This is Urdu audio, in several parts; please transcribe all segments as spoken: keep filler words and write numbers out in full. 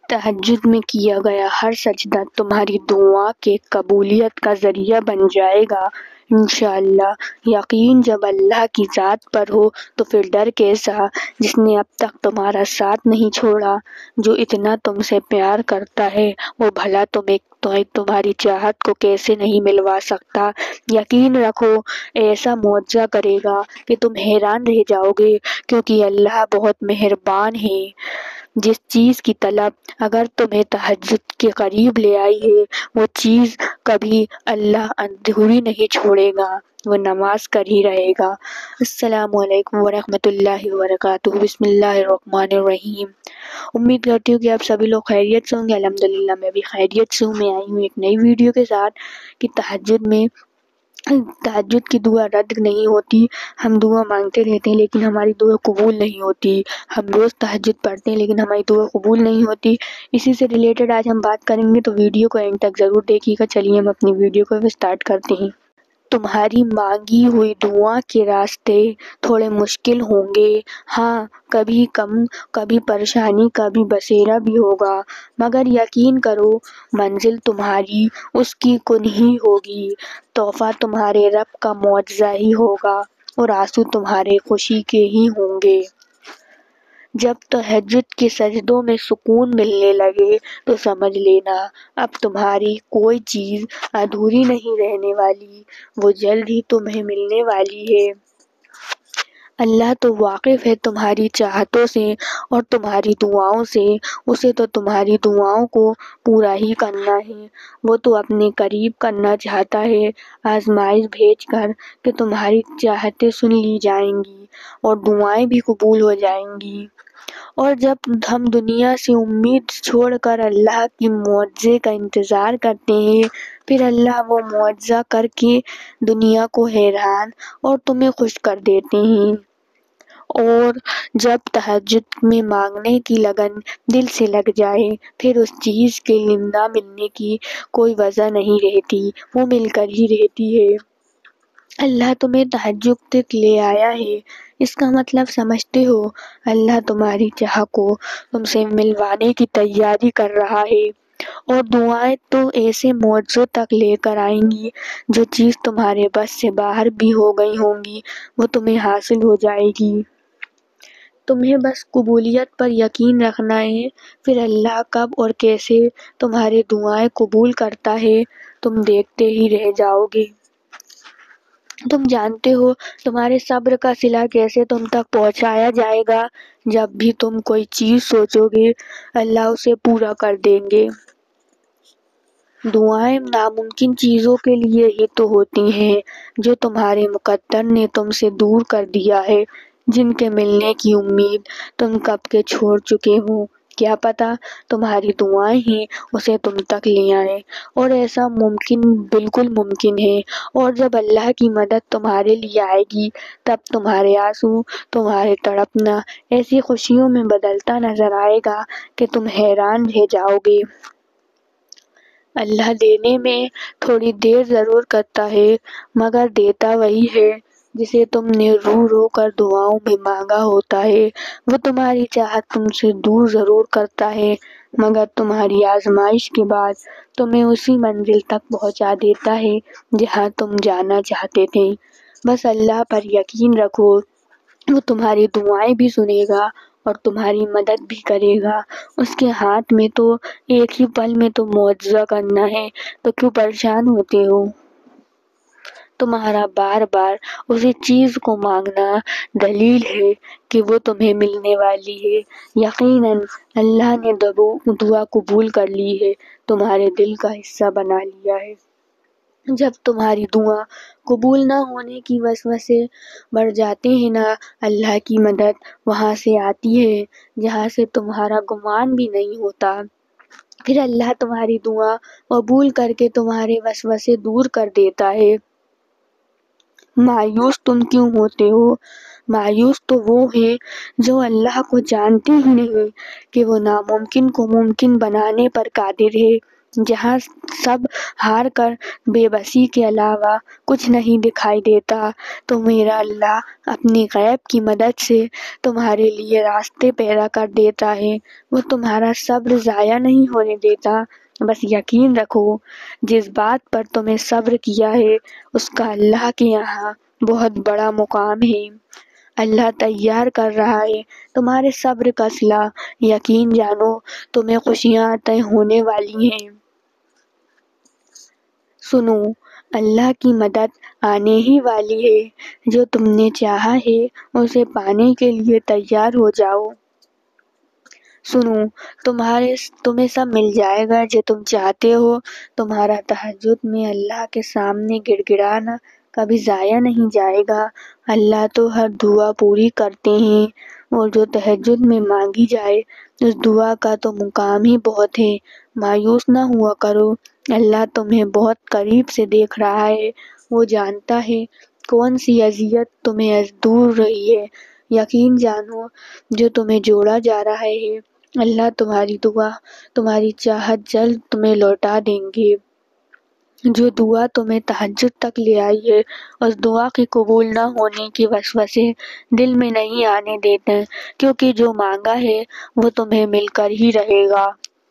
تہجد میں کیا گیا ہر سجدہ تمہاری دعا کے قبولیت کا ذریعہ بن جائے گا انشاءاللہ۔ یقین جب اللہ کی ذات پر ہو تو پھر ڈر کیسا، جس نے اب تک تمہارا ساتھ نہیں چھوڑا، جو اتنا تم سے پیار کرتا ہے وہ بھلا تمہیں تمہاری چاہت کو کیسے نہیں ملوا سکتا۔ یقین رکھو ایسا معجزہ کرے گا کہ تم حیران رہ جاؤ گے، کیونکہ اللہ بہت مہربان ہے۔ جس چیز کی طلب اگر تمہیں تہجد کے قریب لے آئی ہے، وہ چیز کبھی اللہ ادھوری نہیں چھوڑے گا، وہ نماز کر ہی رہے گا۔ السلام علیکم ورحمۃ اللہ وبرکاتہ۔ بسم اللہ الرحمن الرحیم۔ امید کرتی ہوں کہ آپ سبھی لوگ خیریت سے ہوں گے۔ الحمدللہ میں بھی خیریت سے ہوں۔ میں آئی ہوں ایک نئی ویڈیو کے ساتھ کہ تہجد میں تہجد کی دعا رد نہیں ہوتی۔ ہم دعا مانگتے رہتے ہیں لیکن ہماری دعا قبول نہیں ہوتی۔ ہم روز تہجد پڑھتے ہیں لیکن ہماری دعا قبول نہیں ہوتی۔ اسی سے ریلیٹڈ آج ہم بات کریں گے، تو ویڈیو کو اینڈ تک ضرور دیکھیے گا۔ چلیے ہم اپنی ویڈیو کو اسٹارٹ کرتے ہیں۔ تمہاری مانگی ہوئی دعا کے راستے تھوڑے مشکل ہوں گے، ہاں کبھی کم کبھی پریشانی کبھی بسیرا بھی ہوگا، مگر یقین کرو منزل تمہاری اس کی کن ہی ہوگی، تحفہ تمہارے رب کا معجزہ ہی ہوگا، اور آنسو تمہارے خوشی کے ہی ہوں گے۔ جب تہجد کے سجدوں میں سکون ملنے لگے تو سمجھ لینا اب تمہاری کوئی چیز ادھوری نہیں رہنے والی، وہ جلد ہی تمہیں ملنے والی ہے۔ اللہ تو واقف ہے تمہاری چاہتوں سے اور تمہاری دعاؤں سے، اسے تو تمہاری دعاؤں کو پورا ہی کرنا ہے۔ وہ تو اپنے قریب کرنا چاہتا ہے، آزمائش بھیج کر کہ تمہاری چاہتیں سن لی جائیں گی اور دعائیں بھی قبول ہو جائیں گی۔ اور جب ہم دنیا سے امید چھوڑ کر اللہ کی معجزے کا انتظار کرتے ہیں، پھر اللہ وہ معجزہ کر کے دنیا کو حیران اور تمہیں خوش کر دیتے ہیں۔ اور جب تہجد میں مانگنے کی لگن دل سے لگ جائے، پھر اس چیز کے نہ ملنے کی کوئی وجہ نہیں رہتی، وہ مل کر ہی رہتی ہے۔ اللہ تمہیں تہجد تک لے آیا ہے، اس کا مطلب سمجھتے ہو؟ اللہ تمہاری چاہ کو تم سے ملوانے کی تیاری کر رہا ہے، اور دعائیں تو ایسے معجزوں تک لے کر آئیں گی، جو چیز تمہارے بس سے باہر بھی ہو گئی ہوں گی وہ تمہیں حاصل ہو جائے گی۔ تمہیں بس قبولیت پر یقین رکھنا ہے، پھر اللہ کب اور کیسے تمہاری دعائیں قبول کرتا ہے تم دیکھتے ہی رہ جاؤ گے۔ تم جانتے ہو تمہارے صبر کا صلہ کیسے تم تک پہنچایا جائے گا؟ جب بھی تم کوئی چیز سوچو گے اللہ اسے پورا کر دیں گے۔ دعائیں ناممکن چیزوں کے لیے ہی تو ہوتی ہیں جو تمہارے مقدر نے تم سے دور کر دیا ہے، جن کے ملنے کی امید تم کب کے چھوڑ چکے ہو۔ کیا پتہ تمہاری دعائیں ہی اسے تم تک لے آئیں، اور ایسا ممکن بالکل ممکن ہے۔ اور جب اللہ کی مدد تمہارے لیے آئے گی تب تمہارے آنسو تمہارے تڑپنا ایسی خوشیوں میں بدلتا نظر آئے گا کہ تم حیران رہ جاؤ گے۔ اللہ دینے میں تھوڑی دیر ضرور کرتا ہے، مگر دیتا وہی ہے جسے تم نے رو رو کر دعاؤں میں مانگا ہوتا ہے۔ وہ تمہاری چاہت تم سے دور ضرور کرتا ہے، مگر تمہاری آزمائش کے بعد تمہیں اسی منزل تک پہنچا دیتا ہے جہاں تم جانا چاہتے تھے۔ بس اللہ پر یقین رکھو، وہ تمہاری دعائیں بھی سنے گا اور تمہاری مدد بھی کرے گا۔ اس کے ہاتھ میں تو ایک ہی پل میں تو معجزہ کرنا ہے، تو کیوں پریشان ہوتے ہو؟ تمہارا بار بار اسی چیز کو مانگنا دلیل ہے کہ وہ تمہیں ملنے والی ہے۔ یقیناً اللہ نے دعا قبول کر لی ہے، تمہارے دل کا حصہ بنا لیا ہے۔ جب تمہاری دعا قبول نہ ہونے کی وسوسے بڑھ جاتے ہیں نا، اللہ کی مدد وہاں سے آتی ہے جہاں سے تمہارا گمان بھی نہیں ہوتا۔ پھر اللہ تمہاری دعا قبول کر کے تمہارے وسوسے دور کر دیتا ہے۔ مایوس تم کیوں ہوتے ہو؟ مایوس تو وہ ہیں جو اللہ کو جانتے ہی نہیں کہ وہ ناممکن کو ممکن بنانے پر قادر ہے۔ جہاں سب ہار کر بے بسی کے علاوہ کچھ نہیں دکھائی دیتا، تو میرا اللہ اپنی غیب کی مدد سے تمہارے لیے راستے پیدا کر دیتا ہے۔ وہ تمہارا صبر ضائع نہیں ہونے دیتا۔ بس یقین رکھو، جس بات پر تم نے صبر کیا ہے اس کا اللہ کے یہاں بہت بڑا مقام ہے۔ اللہ تیار کر رہا ہے تمہارے صبر کا صلہ۔ یقین جانو تمہیں خوشیاں عطا ہونے والی ہیں۔ سنو، اللہ کی مدد آنے ہی والی ہے۔ جو تم نے چاہا ہے اسے پانے کے لیے تیار ہو جاؤ۔ سنو، تمہارے تمہیں سب مل جائے گا جو تم چاہتے ہو۔ تمہارا تہجد میں اللہ کے سامنے گڑ گڑانا کبھی ضائع نہیں جائے گا۔ اللہ تو ہر دعا پوری کرتے ہیں، اور جو تہجد میں مانگی جائے اس دعا کا تو مقام ہی بہت ہے۔ مایوس نہ ہوا کرو، اللہ تمہیں بہت قریب سے دیکھ رہا ہے۔ وہ جانتا ہے کون سی اذیت تمہیں دور رہی ہے۔ یقین جانو، جو تمہیں جوڑا جا رہا ہے اللہ تمہاری دعا، تمہاری چاہت جلد تمہیں لوٹا دیں گے۔ جو دعا تمہیں تہجد تک لے آئی ہے اس دعا کے قبول نہ ہونے کے وسوسے دل میں نہیں آنے دیتے، کیونکہ جو مانگا ہے وہ تمہیں مل کر ہی رہے گا۔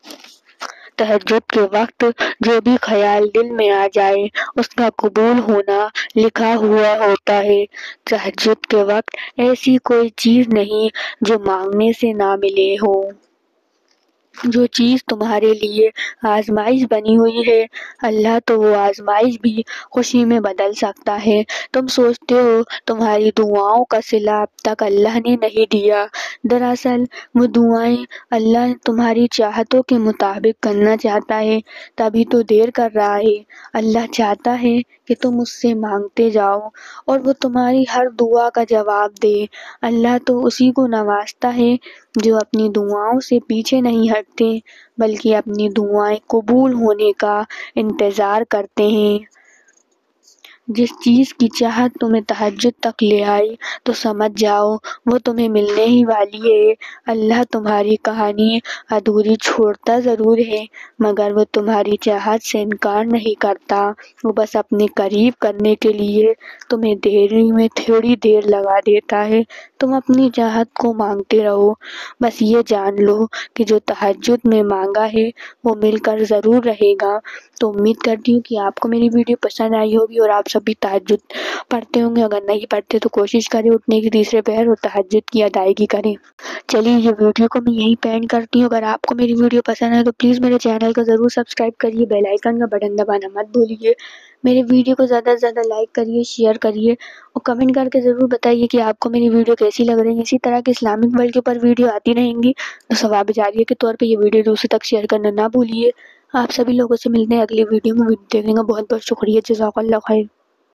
تہجد کے وقت جو بھی خیال دل میں آ جائے اس کا قبول ہونا لکھا ہوا ہوتا ہے۔ تہجد کے وقت ایسی کوئی چیز نہیں جو مانگنے سے نہ ملے ہو۔ جو چیز تمہارے لیے آزمائش بنی ہوئی ہے اللہ تو وہ آزمائش بھی خوشی میں بدل سکتا ہے۔ تم سوچتے ہو تمہاری دعاؤں کا صلہ اب تک اللہ نے نہیں دیا، دراصل وہ دعائیں اللہ تمہاری چاہتوں کے مطابق کرنا چاہتا ہے، تبھی تو دیر کر رہا ہے۔ اللہ چاہتا ہے کہ تم اس سے مانگتے جاؤ اور وہ تمہاری ہر دعا کا جواب دے۔ اللہ تو اسی کو نوازتا ہے جو اپنی دعاؤں سے پیچھے نہیں ہٹتے بلکہ اپنی دعائیں قبول ہونے کا انتظار کرتے ہیں۔ جس چیز کی چاہت تمہیں تہجد تک لے آئی تو سمجھ جاؤ وہ تمہیں ملنے ہی والی ہے۔ اللہ تمہاری کہانی ادھوری چھوڑتا ضرور ہے مگر وہ تمہاری چاہت سے انکار نہیں کرتا۔ وہ بس اپنے قریب کرنے کے لیے تمہیں دیری میں تھوڑی دیر لگا دیتا ہے۔ تم اپنی چاہت کو مانگتے رہو، بس یہ جان لو کہ جو تہجد میں مانگا ہے وہ مل کر ضرور رہے گا۔ تو امید کرتی ہوں کہ آپ کو میری ویڈیو پسند آئی ہوگی اور آپ سبھی تہجد پڑھتے ہوں گے۔ اگر نہیں پڑھتے تو کوشش کریں اٹھنے کی تیسرے پہر اور تہجد کی ادائیگی کریں۔ چلیے یہ ویڈیو کو میں یہیں پینڈ کرتی ہوں۔ اگر آپ کو میری ویڈیو پسند ہے تو پلیز میرے چینل کو ضرور سبسکرائب کریے، بیل آئیکن کا بٹن دبانا مت بھولیے۔ میرے ویڈیو کو زیادہ سے زیادہ لائک کریے، شیئر کریے اور کمنٹ کر کے ضرور بتائیے کہ آپ کو میری ویڈیو کیسی لگ رہی ہے۔ اسی طرح کے اسلامک ورلڈ کے اوپر ویڈیو آتی رہیں گی تو ثواب جاریہ کے طور پہ یہ ویڈیو دوسروں تک شیئر کرنا نہ بھولیے۔ آپ سبھی لوگوں سے ملتے ہیں اگلی ویڈیو میں، ویڈیو دیکھنے کا بہت بہت شکریہ۔ جزاک اللہ خیر۔